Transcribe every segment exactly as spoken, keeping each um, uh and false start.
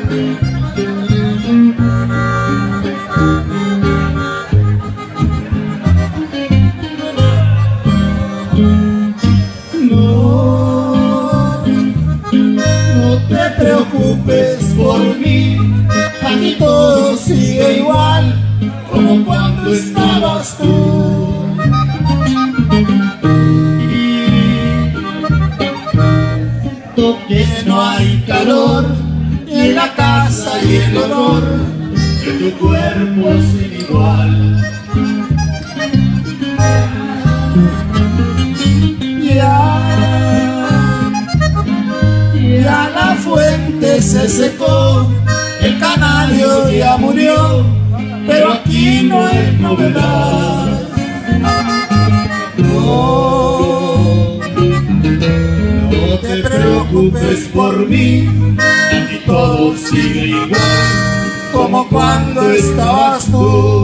No te preocupes por mí, aquí todo sigue igual como cuando estabas tú. Que no hay calor en la casa y el olor de tu cuerpo sin igual. Ya, ya la fuente se secó, el canario ya murió, pero aquí no hay novedad. No, no te preocupes por mí, aquí todo sigue igual como cuando estabas tú.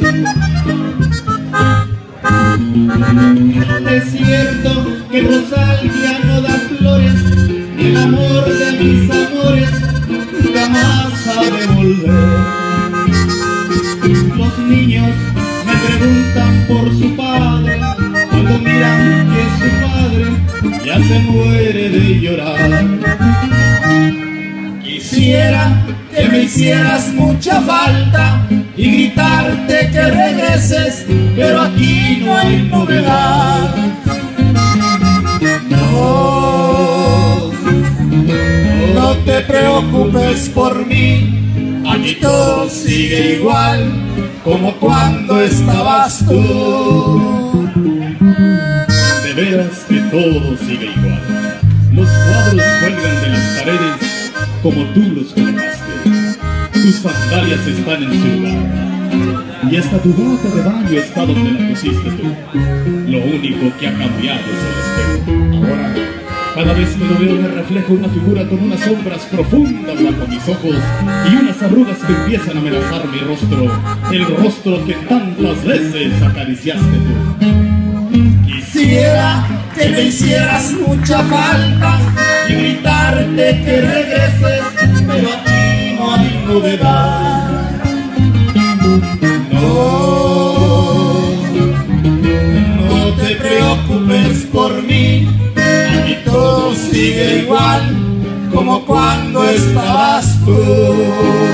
Es cierto que el rosal ya no da flores, el amor de mis amores nunca más ha de volver. Los niños me preguntan por su padre, cuando miran que su padre ya se muere de llorar. Quisiera que me hicieras mucha falta y gritarte que regreses, pero aquí no hay novedad. No, no te preocupes por mí, aquí todo sigue igual como cuando estabas tú. De veras que todo sigue igual. Los cuadros cuelgan de las paredes como tú los colocaste. Tus sandalias están en su lugar y hasta tu bata de baño está donde la pusiste tú. Lo único que ha cambiado es el espejo. Ahora, cada vez que lo veo me refleja una figura con unas sombras profundas bajo mis ojos y unas arrugas que empiezan a amenazar mi rostro, el rostro que tantas veces acariciaste tú. Quisiera que me hicieras mucha falta y gritarte que regreses, pero aquí no hay novedad. No, no te preocupes por mí, aquí todo sigue igual como cuando estabas tú.